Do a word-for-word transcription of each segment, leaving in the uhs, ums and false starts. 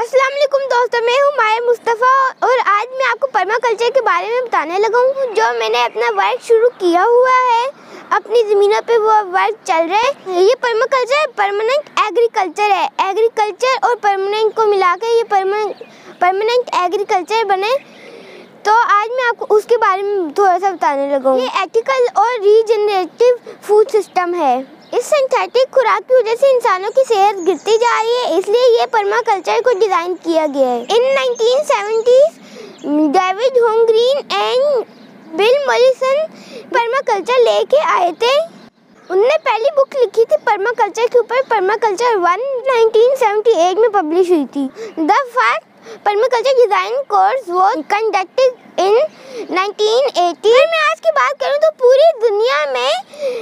अस्सलाम वालेकुम दोस्तों, मैं हूँ माया मुस्तफ़ा और आज मैं आपको पर्माकल्चर के बारे में बताने लगा हूँ। जो मैंने अपना वर्क शुरू किया हुआ है, अपनी ज़मीनों पे वो वर्क चल रहा है। ये पर्माकल्चर परमानेंट एग्रीकल्चर है। एग्रीकल्चर और परमानेंट को मिला के ये परमानेंट एग्रीकल्चर बने। तो आज मैं आपको उसके बारे में थोड़ा सा बताने लगा हूँ। ये एथिकल और रीजनरेटिव फूड सिस्टम है। इस सिंथेटिक खुराक की वजह से इंसानों की सेहत गिरती जा रही है, इसलिए ये पर्माकल्चर को डिज़ाइन किया गया है। In nineteen seventies David Holmgren and Bill Morrison permaculture लेके आए थे। उनने पहली बुक लिखी थी पर्माकल्चर के ऊपर। Permaculture one nineteen seventy eight में पब्लिश हुई थी। The first permaculture design course was conducted in nineteen eighty. मैं आज की बात करूं तो पूरी दुनिया में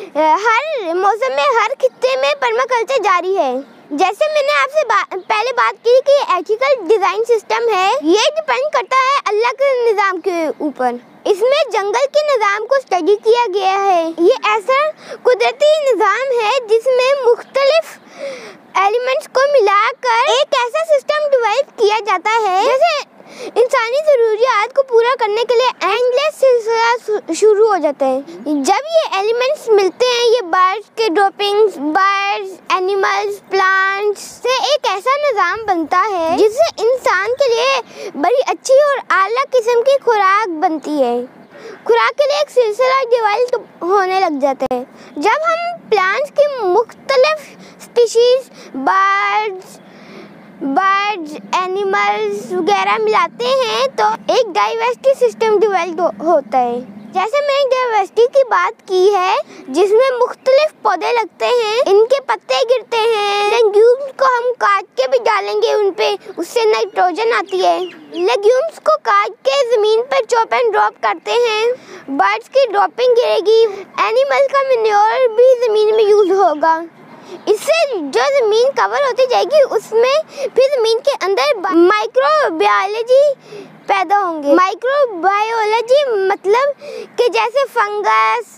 हर मौसम में हर खित्ते में पर्माकल्चर जारी है। जैसे मैंने आपसे बा, पहले बात की कि एथिकल डिजाइन सिस्टम है, ये डिपेंड करता है अल्लाह के निज़ाम के ऊपर। इसमें जंगल के निज़ाम को स्टडी किया गया है। ये ऐसा कुदरती निज़ाम है जिसमें मुख्तलिफ एलिमेंट्स को मिलाकर एक ऐसा सिस्टम डिवेलप किया जाता है जैसे इंसानी ज़रूरियात को पूरा करने के लिए एंडलेस सिलसिला शुरू हो जाता है। जब ये एलिमेंट्स मिलते हैं, ये बर्ड्स के ड्रॉपिंग्स, बर्ड्स, एनिमल्स, प्लांट्स से एक ऐसा निज़ाम बनता है जिससे इंसान के लिए बड़ी अच्छी और आला किस्म की खुराक बनती है। खुराक के लिए एक सिलसिला डेवलप होने लग जाता है। जब हम प्लांट्स की मुख्तलिफ स्पीशीज, बर्ड्स बर्ड्स एनिमल्स वगैरह मिलाते हैं तो एक डाइवर्सिटी सिस्टम डेवलप होता है। जैसे मैंने डाइवर्सिटी की बात की है, जिसमें मुख्तलिफ पौधे लगते हैं, इनके पत्ते गिरते हैं। लेग्यूम्स को हम काट के भी डालेंगे उन पे, उससे नाइट्रोजन आती है। लेग्यूम्स को काट के ज़मीन पर चॉप एंड ड्रॉप करते हैं, बर्ड्स की ड्रॉपिंग गिरेगी। एनिमल्स का मैन्योर भी ज़मीन में यूज़ होगा। इससे जो ज़मीन कवर होती जाएगी, उसमें फिर ज़मीन के अंदर माइक्रोबायोलॉजी पैदा होंगे। माइक्रोबायोलॉजी मतलब कि जैसे फंगस,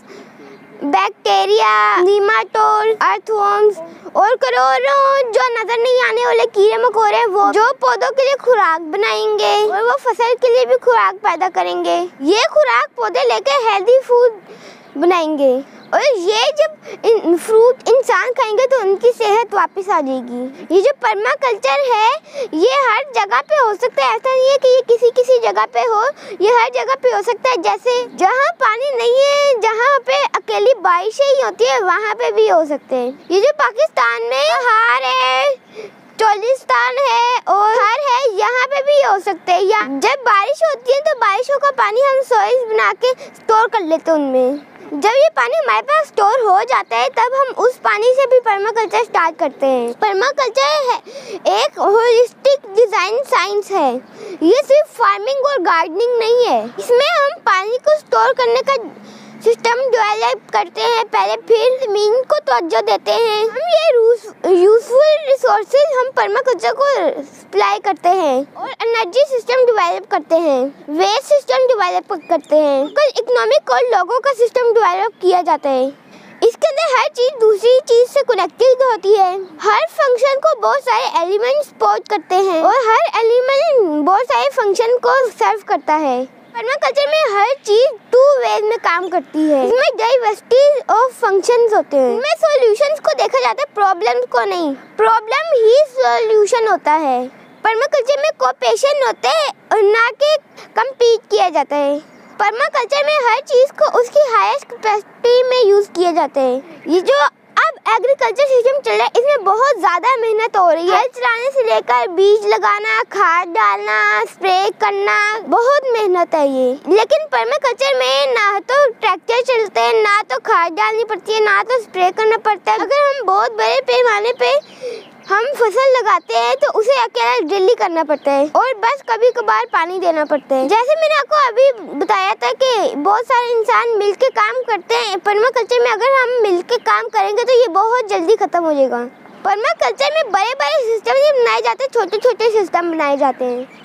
बैक्टीरिया, नीमाटोड, अर्थवर्म्स और करोड़ों जो नजर नहीं आने वाले कीड़े मकोड़े, वो जो पौधों के लिए खुराक बनाएंगे और वो फसल के लिए भी खुराक पैदा करेंगे। ये खुराक पौधे लेकर हेल्दी फूड बनाएंगे और ये जब इन फ्रूट इंसान खाएंगे तो उनकी सेहत वापस आ जाएगी। ये जो पर्माकल्चर है, ये हर जगह पे हो सकता है। ऐसा नहीं है कि ये किसी किसी जगह पे हो, ये हर जगह पे हो सकता है। जैसे जहाँ पानी नहीं है, जहाँ पे अकेली बारिशें ही होती है, वहाँ पे भी हो सकते हैं। ये जो पाकिस्तान में हार है, चोलिस्तान है और हर है, यहाँ पे भी हो सकते हैं। या जब बारिश होती है तो बारिशों का पानी हम सोइस बना के स्टोर कर लेते हैं उनमें। जब ये पानी हमारे पास स्टोर हो जाता है, तब हम उस पानी से भी पर्माकल्चर स्टार्ट करते हैं। पर्माकल्चर है एक होलिस्टिक डिजाइन साइंस है। ये सिर्फ फार्मिंग और गार्डनिंग नहीं है, इसमें हम पानी को स्टोर करने का सिस्टम डेवलप करते हैं पहले, फिर जमीन को तवज्जो देते हैं। हम ये यूजफुल रिसोर्सेज हम पर्माकल्चर को सप्लाई करते हैं और एनर्जी सिस्टम डेवलप करते हैं, वेस्ट सिस्टम डेवलप करते हैं, कल इकोनॉमिक और लोगों का सिस्टम डेवलप किया जाता है। इसके अंदर हर चीज दूसरी चीज से कनेक्टेड होती है। हर फंक्शन को बहुत सारे एलिमेंट सपोर्ट करते हैं और हर एलिमेंट बहुत सारे फंक्शन को सर्व करता है। पर्माकल्चर में हर चीज टू वेज में काम करती है। इसमें डाइवर्सिटी ऑफ फंक्शंस होते हैं। इसमें सॉल्यूशंस को देखा जाता है, प्रॉब्लम्स को नहीं। प्रॉब्लम ही सॉल्यूशन होता है। पर्माकल्चर में कोऑपरेशन होते हैं और ना कि कम्पीट किया जाता है। पर्माकल्चर में हर चीज को उसकी हाईएस्ट कैपेसिटी में यूज किया जाता है। ये जो अब एग्रीकल्चर सिस्टम चल रहा है, इसमें बहुत ज़्यादा मेहनत हो रही है। हल चलाने से लेकर बीज लगाना, खाद डालना, स्प्रे करना, बहुत मेहनत है ये। लेकिन पर्माकल्चर में ना तो ट्रैक्टर चलते हैं, ना तो खाद डालनी पड़ती है, ना तो स्प्रे करना पड़ता है। अगर हम बहुत बड़े पैमाने पे हम फसल लगाते हैं तो उसे अकेला डेली करना पड़ता है और बस कभी कभार पानी देना पड़ता है। जैसे मैंने आपको अभी बताया था कि बहुत सारे इंसान मिलके काम करते हैं। पर्माकल्चर में अगर हम मिलके काम करेंगे तो ये बहुत जल्दी खत्म हो जाएगा। पर्माकल्चर में बड़े बड़े सिस्टम नहीं बनाए जाते, छोटे छोटे सिस्टम बनाए जाते हैं।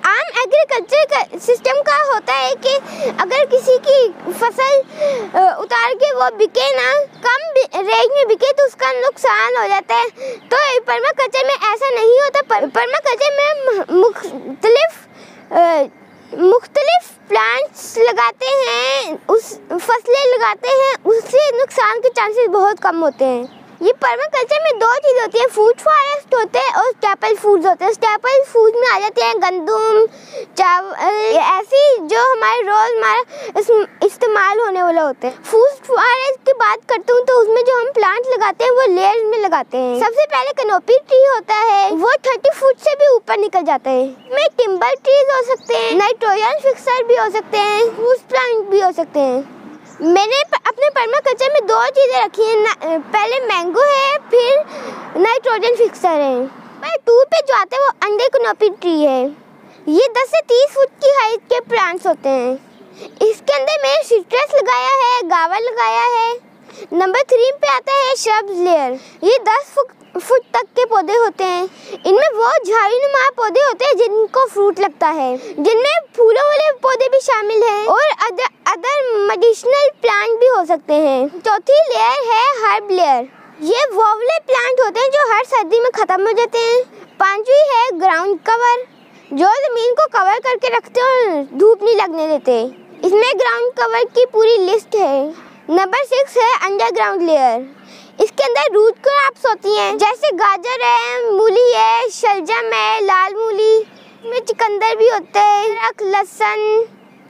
आम एग्रीकल्चर सिस्टम का होता है कि अगर किसी की फसल उतार के वो बिके ना, कम रेट में बिके तो उसका नुकसान हो जाता है। तो पर्माकल्चर में ऐसा नहीं होता। पर्माकल्चर में मुख्तलिफ मुख्तलिफ प्लांट्स लगाते हैं, उस फसलें लगाते हैं, उससे नुकसान के चांसेस बहुत कम होते हैं। ये पर्माकल्चर में दो चीज़ होती है, फूड फॉरेस्ट होते हैं और स्टेपल फूड्स होते हैं। स्टेपल फूड में आ जाते हैं गंदम, चावल, ऐसी जो हमारे रोज़मर्रा इस्तेमाल होने वाले होते हैं। फूड फॉरेस्ट की बात करती हूँ तो उसमें जो हम प्लांट लगाते हैं वो लेयर्स में लगाते हैं। सबसे पहले कैनोपी ट्री होता है, वो थर्टी फुट से भी ऊपर निकल जाता है। इसमें टिम्बर ट्रीज हो सकते हैं, नाइट्रोजन फिक्सर भी हो सकते हैं, फूड प्लांट भी हो सकते हैं। मैंने अपने पर्माकल्चर में दो चीज़ें रखी हैं, पहले मैंगो है, फिर नाइट्रोजन फिक्सर है। पर टू पे जो आता है वो अंडर कैनोपी ट्री है। ये दस से तीस फुट की हाइट के प्लांट्स होते हैं। इसके अंदर मैंने सिट्रस लगाया है, गावा लगाया है। नंबर थ्री पे आता है श्रब्स लेयर। ये दस फुट फुट तक के पौधे होते हैं। इनमें वो झाड़ीनुमा पौधे होते हैं जिनको फ्रूट लगता है, जिनमें फूलों वाले पौधे भी शामिल हैं और अदर अदर मेडिसिनल प्लांट भी हो सकते हैं। चौथी लेयर है हर्ब लेयर। ये वो वाले प्लांट होते हैं जो हर सर्दी में खत्म हो जाते हैं। पांचवी है ग्राउंड कवर, जो जमीन को कवर करके रखते हैं और धूप नहीं लगने देते। इसमें ग्राउंड कवर की पूरी लिस्ट है। नंबर सिक्स है अंडरग्राउंड लेयर। इसके अंदर रूट क्रॉप्स होती हैं, जैसे गाजर है, मूली है, शलजम है, लाल मूली, इसमें चुकंदर भी होते हैं, लहसुन।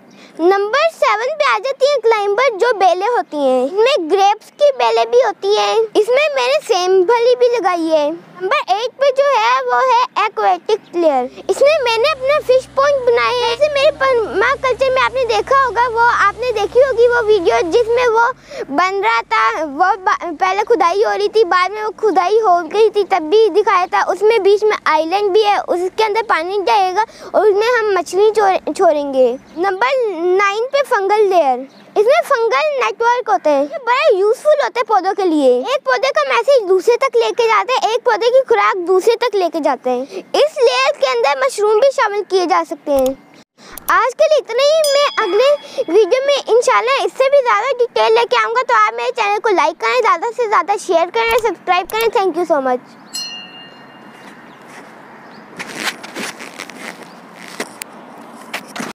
नंबर सेवन पे आ जाती है क्लाइंबर, जो बेलें होती हैं। इसमें ग्रेप्स की बेलें भी होती हैं। इसमें मैंने सेम फली भी लगाई है। नंबर एट पे जो है वो है एक्वेटिक लेयर। इसमें मैंने अपना फिश पॉन्ड बनाए हैं। जैसे मेरे पर्माकल्चर में आपने देखा होगा, वो आपने देखी होगी वो वीडियो जिसमें वो बन रहा था। वो पहले खुदाई हो रही थी, बाद में वो खुदाई हो गई थी, तब भी दिखाया था। उसमें बीच में आइलैंड भी है, उसके अंदर पानी जाएगा और उसमें हम मछली छोड़ेंगे। नंबर नाइन पे फंगल लेयर। इसमें फंगल नेटवर्क होते हैं, ये बड़ा यूजफुल होते हैं पौधों के लिए। एक पौधे का मैसेज दूसरे तक लेके जाते हैं, एक पौधे की खुराक दूसरे तक लेके जाते हैं। इस लेयर के अंदर मशरूम भी शामिल किए जा सकते हैं। आज के लिए इतना ही। मैं अगले वीडियो में इंशाल्लाह इससे भी ज़्यादा डिटेल लेके आऊँगा। तो आप मेरे चैनल को लाइक करें, ज़्यादा से ज़्यादा शेयर करें, सब्सक्राइब करें। Thank you so much.